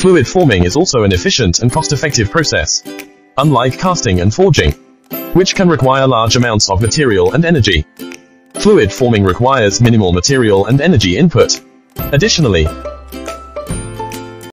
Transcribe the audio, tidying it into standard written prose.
Fluid forming is also an efficient and cost-effective process, unlike casting and forging, which can require large amounts of material and energy. Fluid forming requires minimal material and energy input. Additionally,